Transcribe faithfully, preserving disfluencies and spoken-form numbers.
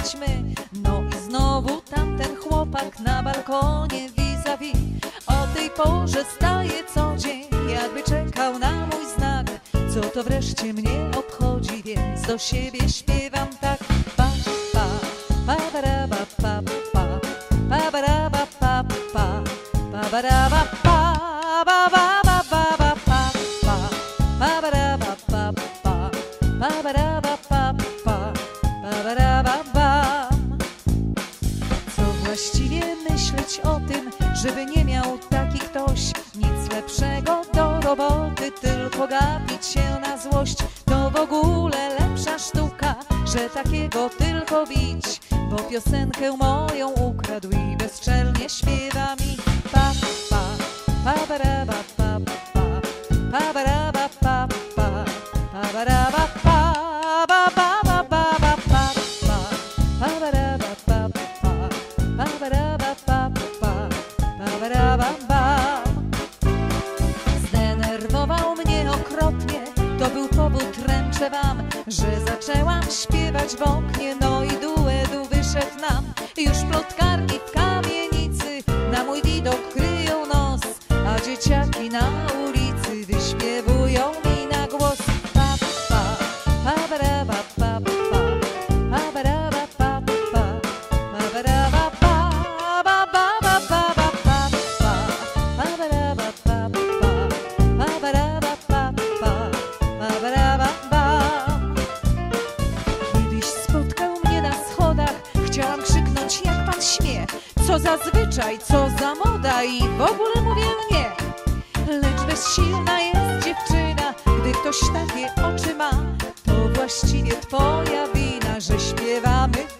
śpiewać my. No i znowu tamten chłopak na balkonie vis-a-vis. O tej porze staje co dzień, jakby czekał na mój znak. Co to wreszcie mnie obchodzi, więc do siebie śpiewam tak. Pa, pa, pa, ba, ba, pa, pa, pa, ba, ba, pa, pa, pa, ba, ba, pa, ba, ba, ba, ba, ba, pa, pa, pa, ba, ba, pa, pa, pa, ba, ba, pa, pa, pa, ba, ba, ba. Co właściwie myśleć o tym, żeby nie miał taki ktoś nic lepszego do roboty, tylko gapić się na złość. To w ogóle lepsza sztuka, że takiego tylko bić, bo piosenkę moją ukradł i bezczelnie śpiewa mi. Pa, pa, pa, ba, ba, pa, pa, pa, ba, ba, pa, pa, pa, ba, ba, pa, ba, ba, ba, ba, ba, pa, pa, pa, ba, ba, pa, pa, pa, ba, ba, pa, pa, pa, ba, ba, ba. Zdenerwował mnie okropnie, to był powód, ręczę wam, że zaczęłam śpiewać w oknie. No i duetu wyszedł nam. Już plotkarki w kamienicy na mój widok kryją nos, a dzieciaki na ulicy wyśpiewują mi na głos. Pa, pa, pa, ba, ba, pa, pa, pa, ba, ba, pa, pa, pa, ba, ba, pa, ba, ba, ba, ba, ba, pa, pa, pa, ba, ba, pa, pa, pa, ba, ba, pa, pa, pa, ba, ba, ba. Kiedyś spotkał mnie na schodach, chciałam krzyknąć jak pan śmie. Co za zwyczaj, co za moda i w ogóle mówię nie. Lecz bezsilna jest dziewczyna, gdy ktoś takie oczy ma. To właściwie twoja wina, że śpiewamy